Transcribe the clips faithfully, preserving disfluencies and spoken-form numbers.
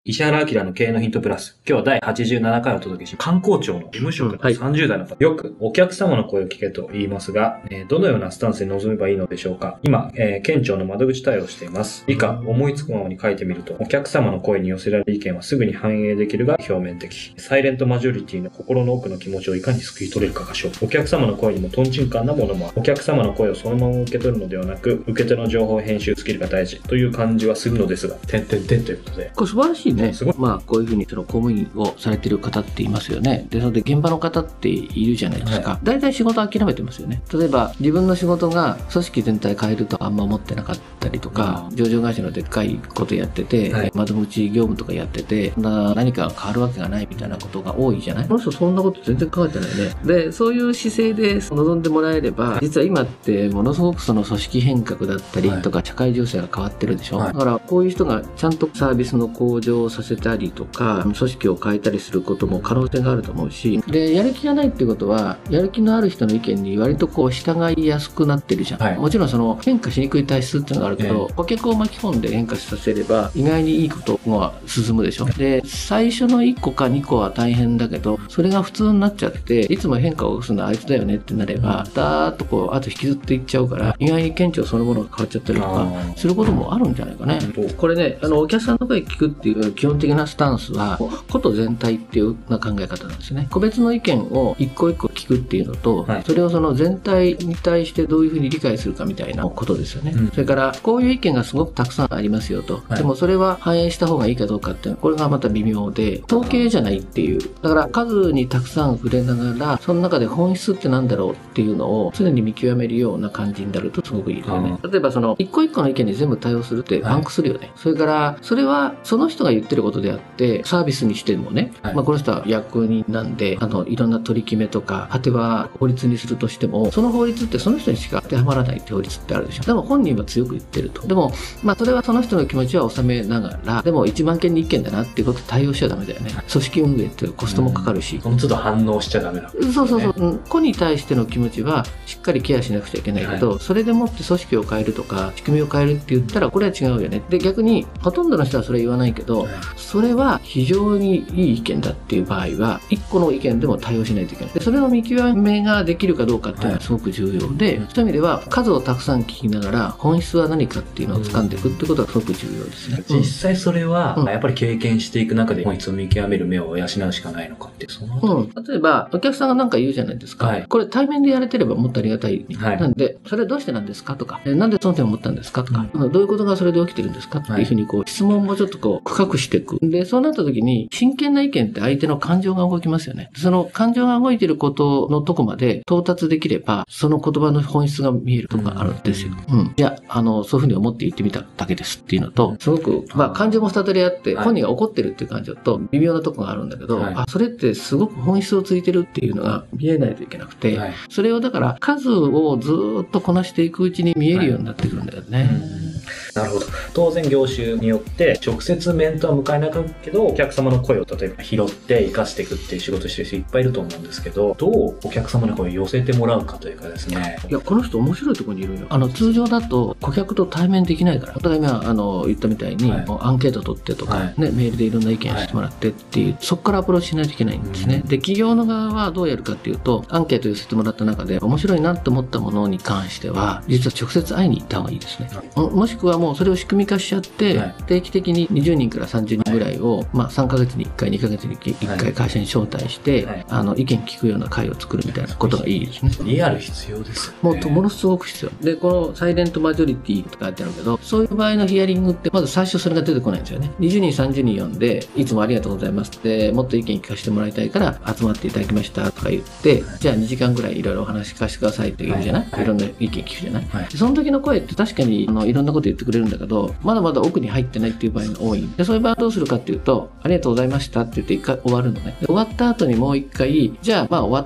石原明の経営のヒントプラス。今日はだいはちじゅうななかいをお届けし、観光庁の事務職のさんじゅうだいの方、よくお客様の声を聞けと言いますが、えーどのようなスタンスに臨めばいいのでしょうか。今、えー県庁の窓口対応をしています。以下、思いつくままに書いてみると、お客様の声に寄せられる意見はすぐに反映できるが表面的。サイレントマジョリティの心の奥の気持ちをいかに救い取れるかが勝負。お客様の声にもトンチンカンなものもある。お客様の声をそのまま受け取るのではなく、受け手の情報編集スキルが大事という感じはするのですが、点々点ということで。 これ素晴らしいね。 すごい。 まあ、こういうふうにその公務員をされてる方っていますよね。で、それで現場の方っているじゃないですか。はい、大体仕事諦めてますよね。例えば、自分の仕事が組織全体変えるとあんま思ってなかったりとか、うん、上場会社のでっかいことやってて、はい、窓口業務とかやってて、な何か変わるわけがないみたいなことが多いじゃない。この人そんなこと全然考えてないね。で、そういう姿勢で臨んでもらえれば、実は今ってものすごくその組織変革だったりとか、はい、社会情勢が変わってるでしょ。はい、だからこういう人がちゃんとサービスの向上をさせたりとか、組織を変えたりすることも可能性があると思うし、で、やる気がないっていうことは、やる気のある人の意見に割とこう従いやすくなってるじゃん。はい、もちろんその変化しにくい体質っていうのがあるけど、えー、顧客を巻き込んで変化させれば、意外にいいことが進むでしょ。で、最初のいっこかにこは大変だけど、それが普通になっちゃって、いつも変化を起こすのはあいつだよねってなれば、だーっとこう、あと引きずっていっちゃうから、意外に県庁そのものが変わっちゃったりとか、することもあるんじゃないかね。これね、あの、お客さんの声聞くっていう基本的なスタンスは、こと全体っていうような考え方なんですね。個別の意見を一個一個聞くっていうのと、はい、それをその全体に対してどういうふうに理解するかみたいなことですよね。うん、それから、こういう意見がすごくたくさんありますよと。はい、でもそれは反映した方がいいかどうかっていうのは、これがまた微妙で、統計じゃないっていう。だから数にたくさん触れながら、その中で本質ってなんだろうっていうのを常に見極めるような感じになるとすごくいいですよね。例えばその、一個一個の意見に全部対応するってパンクするよね。はい、それから、それはその人が言ってることであって、サービスにしてもね、はい、まあこの人は役人なんで、あの、いろんな取り決めとか、果ては法律にするとしても、その法律ってその人にしか当てはまらないって法律ってあるでしょ。でも本人は強く言ってると。でも、まあそれはその人の気持ちは収めながら、でもいちまんけんにいっけんだなっていうことで対応しちゃダメだよね。組織運営ってコストもかかるし。 その都度反応しちゃダメだ、ね。 そうそうそう。個に対しての気持ちはしっかりケアしなくちゃいけないけど、はい、それでもって組織を変えるとか、仕組みを変えるって言ったら、これは違うよね。で、逆に、ほとんどの人はそれ言わないけど、はい、それは非常にいい意見だっていう場合は、一個の意見でも対応しないといけない。で、それの見極めができるかどうかっていうのはすごく重要で、はい、そういう意味では、数をたくさん聞きながら、本質は何かっていうのを掴んでいくってことはすごく重要ですね。 実際それは、うん、やっぱり経験していく中で本質を見極める目を養うしかないのかって、そのうん。例えば、お客さんが何か言うじゃないですか。はい、これ対面でやれてればもっとありがたい。はい、なんで、それはどうしてなんですかとか、えなんでその点を思ったんですかとか、うん、どういうことがそれで起きてるんですかっていうふうにこう、質問もちょっとこう、深くしていく。で、そうなった時に、真剣な意見って相手の感情が動きますよね。その感情が動いてることのとこまで到達できれば、その言葉の本質が見えるとこがあるんですよ。うん。いや、あの、そういうふうに思って言ってみただけですっていうのと、すごく、まあ、感情も二通りあって、本人が怒ってるっていう感情と微妙なとこがあるんだけど、はい、あ、それってすごく本質をついてるっていうのが見えないといけなくて、はい、それをだから数をずっとこなしていくうちに見えるようになってくるんだよね。はい、 なるほど。当然業種によって直接面とは向かえなくなるけど、お客様の声を例えば拾って活かしていくっていう仕事してる人いっぱいいると思うんですけど、どうお客様の声を寄せてもらうかというかですね。 いや、この人面白いところにいるよ。あの、通常だと顧客と対面できないから。お互い今、あの、言ったみたいに、はい、アンケート取ってとか、はい、ね、メールでいろんな意見してもらってっていう、はい、そこからアプローチしないといけないんですね。うん、で、企業の側はどうやるかっていうと、アンケート寄せてもらった中で面白いなって思ったものに関しては、実は直接会いに行った方がいいですね。はい、もしくはもうそれを仕組み化しちゃって、はい、定期的ににじゅうにんからさんじゅうにんぐらいを、はい、まあさんかげつにいっかい、にかげつにいっかい会社に招待して、はい、あの意見聞くような会を作るみたいなことがいいですね。 リアル必要ですよね。 もうものすごく必要。で、このサイレントマジョリティって書いてあるけど、そういう場合のヒアリングってまず最初それが出てこないんですよね。にじゅうにん、さんじゅうにん呼んで、いつもありがとうございますって、もっと意見聞かせてもらいたいから集まっていただきましたとか言って、はい、じゃあにじかんぐらいいろいろお話聞かせてくださいって言うじゃない、はい、いろんな意見聞くじゃない、はい、その時の声って確かにあのいろんなこと言ってくれるんだけど、まだまだ奥に入ってないっていう場合が多い。で、そういう場合はどうするかっていうと、ありがとうございましたって言って一回終わるのね。で、終わった後にもう一回、じゃあまあ終わっ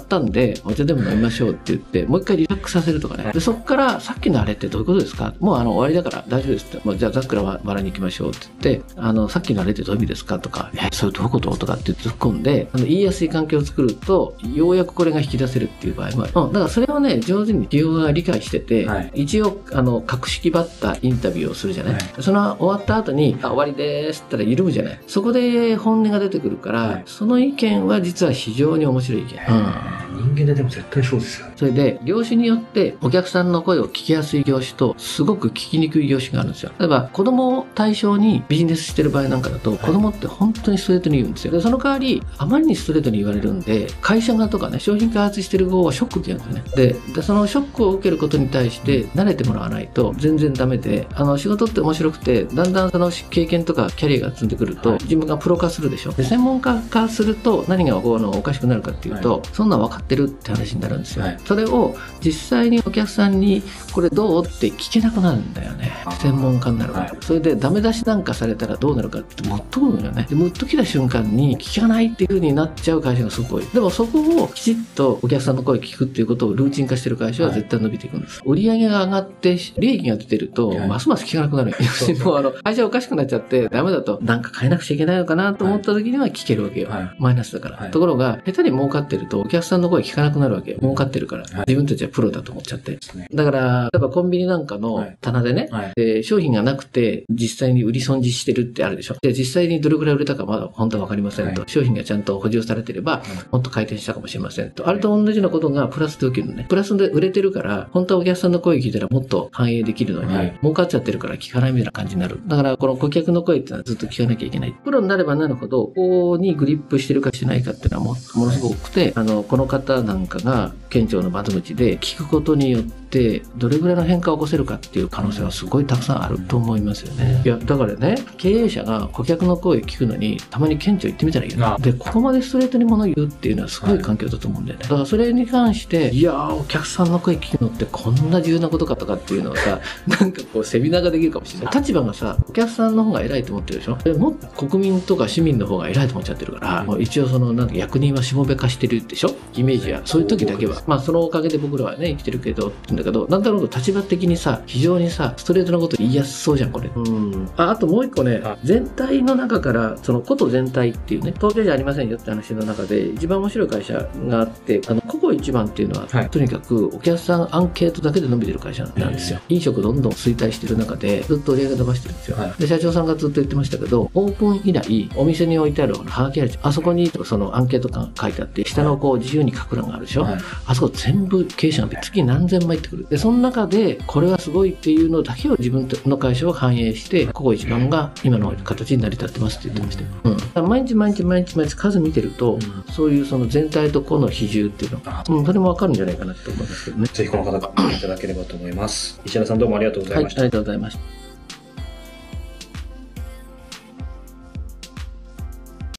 ったんでお茶でも飲みましょうって言ってもう一回リラックスさせるとかね。でそっからさっきのあれってどういうことですか、もうあの終わりだから大丈夫ですって、もうじゃあざっくらバラに行きましょうって言って、あのさっきのあれってどういう意味ですかとか、えそれどういうこととかって突っ込んで、あの言いやすい環境を作るとようやくこれが引き出せるっていう場合もある、うん、だからそれをね上手に企業が理解してて、はい、一応あの格式ばったインタビューをするじゃない、はい、その終わった後にあ終わりですって言ったら緩むじゃない、そこで本音が出てくるから、はい、その意見は実は非常に面白い意見、 うん、人間ででも絶対そうですよね。 それで業種によってお客さんの声を聞きやすい業種とすごく聞きにくい業種があるんですよ。例えば子供を対象にビジネスしてる場合なんかだと、はい、子供って本当にストレートに言うんですよ。でその代わりあまりにストレートに言われるんで会社側とかね商品開発してる方はショック受けるんですよね。ででそのショックを受けることに対して慣れてもらわないと全然ダメで、あの仕事って面白くてだんだんその経験とかキャリアが積んでくると、はい、自分がプロ化するでしょ。で専門家化すると何がこうのおかしくなるかっていうと、はい、そんなん分かってるって話になるんですよ、はい、それを実際にお客さんにこれどうって聞けなくなるんだよね、専門家になるから、はい、それでダメ出しなんかされたらどうなるかってムッとくるのよね。でムッときた瞬間に聞かないっていう風になっちゃう会社がすごい。でもそこをきちっとお客さんの声を聞くっていうことをルーチン化してる会社は絶対伸びていくんです、はい、売り上げが上がって利益が出てると、はい、ますます聞かなくなる。もうあの会社おかしくなっちゃってダメだとなんか変えなくちゃいけないのかなと思った時には聞けるわけよ、はい、マイナスだから、はい、ところが下手に儲かってるとお客さんの声聞かなくなるわけよ。儲かってるから、はい、自分たちはプロだと思っちゃって、はい、だから例えばコンビニなんかの棚でね、はいはい、で商品がなくて実際に売り損じしてるってあるでしょ。で実際にどれくらい売れたかまだ本当は分かりませんと、はい、商品がちゃんと補充されてれば、はい、もっと回転したかもしれませんと、はい、あれと同じようなことがプラスで起きるのね。プラスで売れてるから本当はお客さんの声聞いたらもっと反映できるのに、はい、儲かっちゃってるから聞かないみたいな感じになる。だからこの顧客の声ってのはずっと聞かなきゃいけない。プロになればなるほどここにグリップしてるかしてないかっていうのは も, ものすごく多くて、あのこの方なんかが県庁の窓口で聞くことによってどれぐらいの変化を起こせるかっていう可能性はすごいたくさんあると思いますよね。いやだからね経営者が顧客の声を聞くのにたまに県庁行ってみたらいいよね。でここまでストレートに物を言うっていうのはすごい環境だと思うんだよね。だからそれに関していやーお客さんの声聞くのってこんな重要なことかとかっていうのをさなんかこうセミナーができるかもしれない。立場がさお客さんの方が偉いと思ってるでしょ。でもっと国民とか市民の方が偉いと思っちゃってるから、もう一応そのなんか役人はしもべ化してるでしょイメージは。そういう時だけはまあそのおかげで僕らはね生きてるけどって言うんだけど、なんだろうと立場的にさ非常にさストレートなこと言いやすそうじゃんこれ。うんああともう一個ね、全体の中からそのこと全体っていうね統計じゃありませんよって話の中で一番面白い会社があって、あのココ一番っていうのは、はい、とにかくお客さんアンケートだけで伸びてる会社なんですよ。飲食どんどん衰退してる中でずっと売り上げ伸ばしてるんですよ、はい、で社長さんがずっと言ってましたけどオープン以来お店に置いてあるハガキあるじゃん、あそこにそのアンケート感書いてあって下のこう自由に書く欄があるでしょ、はい、あそこ全部経営者が月何千枚ってくる。でその中でこれはすごいっていうのだけを自分の会社を反映してココ一番が今の形に成り立ってますって言ってましたよ、うん、だから毎日毎日毎日毎日数見てると、うん、そういうその全体と個の比重っていうのが、うん、それも分かるんじゃないかなと思いますけどね。 ぜひこの方が見ていただければと思います。石原さんどうもありがとうございました、 はい、ありがとうございました。